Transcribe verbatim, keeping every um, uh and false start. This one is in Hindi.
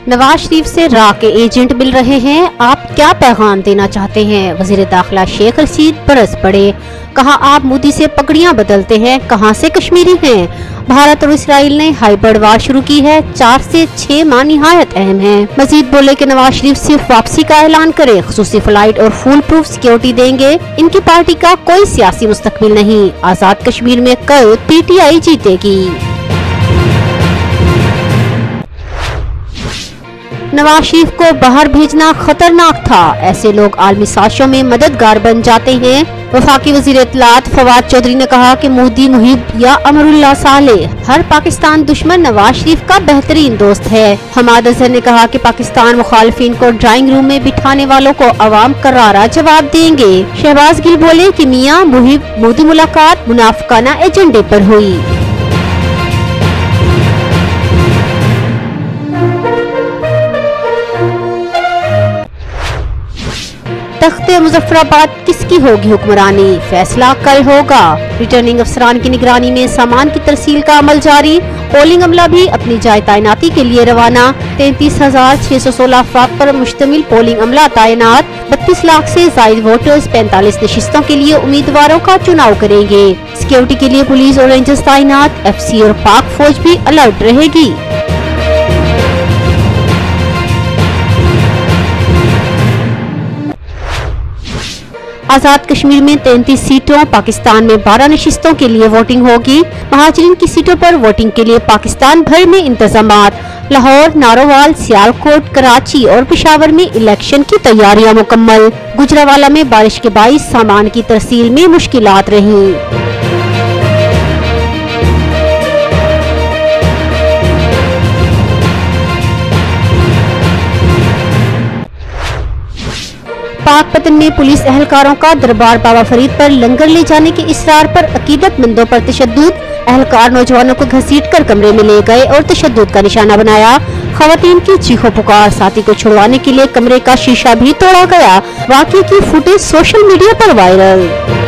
नवाज शरीफ से रा के एजेंट मिल रहे हैं, आप क्या पैगाम देना चाहते हैं? वजीर दाखिला शेख रशीद बरस पड़े, कहा आप मोदी से पगड़ियां बदलते हैं, कहां से कश्मीरी हैं? भारत और इसराइल ने हाइब्रिड वार शुरू की है, चार से छह माह निहायत अहम है। मजीद बोले कि नवाज शरीफ सिर्फ वापसी का ऐलान करे, खुसूसी फ्लाइट और फुल प्रूफ सिक्योरिटी देंगे, इनकी पार्टी का कोई सियासी मुस्तकबिल नहीं, आजाद कश्मीर में कल पीटीआई जीतेगी। नवाज शरीफ को बाहर भेजना खतरनाक था, ऐसे लोग आलमी साजिशों में मददगार बन जाते हैं। वफाकी वजीर इत्तलात फवाद चौधरी ने कहा कि मोदी मुहिब या अमरुल्लाह सालेह, हर पाकिस्तान दुश्मन नवाज शरीफ का बेहतरीन दोस्त है। हमाद अजहर ने कहा कि पाकिस्तान मुखालिफिन को ड्राइंग रूम में बिठाने वालों को अवाम करारा जवाब देंगे। शहबाज गिल बोले कि मियां मुहिब मोदी मुलाकात मुनाफिकाना एजेंडे पर हुई। तख्ते मुजफ्फराबाद किसकी होगी हुक्मरानी, फैसला कल होगा। रिटर्निंग अफसरान की निगरानी में सामान की तरसील का अमल जारी, पोलिंग अमला भी अपनी जाए तैनाती के लिए रवाना। तैतीस हजार छह सौ सोलह अफराद पर मुश्तमिल पोलिंग अमला तैनात, बत्तीस लाख से जायद वोटर्स पैंतालीस नशिस्तों के लिए उम्मीदवारों का चुनाव करेंगे। सिक्योरिटी के लिए पुलिस और रेंजर्स तैनात, एफ सी और पाक फौज भी अलर्ट रहेगी। आजाद कश्मीर में तैंतीस सीटों, पाकिस्तान में बारह नशिस्तों के लिए वोटिंग होगी। महाजरीन की सीटों पर वोटिंग के लिए पाकिस्तान भर में इंतजामात, लाहौर, नारोवाल, सियालकोट, कराची और पेशावर में इलेक्शन की तैयारियां मुकम्मल। गुजरावाला में बारिश के बाइस सामान की तरसील में मुश्किलात रहीं। पाकपतन में पुलिस एहलकारों का दरबार बाबा फरीद पर लंगर ले जाने के इसरार पर अकीदतमंदों पर तशद्दुद, एहलकार नौजवानों को घसीट कर कमरे में ले गए और तशद्दुद का निशाना बनाया। खवातीन की चीखों पुकार, साथी को छुड़वाने के लिए कमरे का शीशा भी तोड़ा गया। वाकये की फुटेज सोशल मीडिया पर वायरल।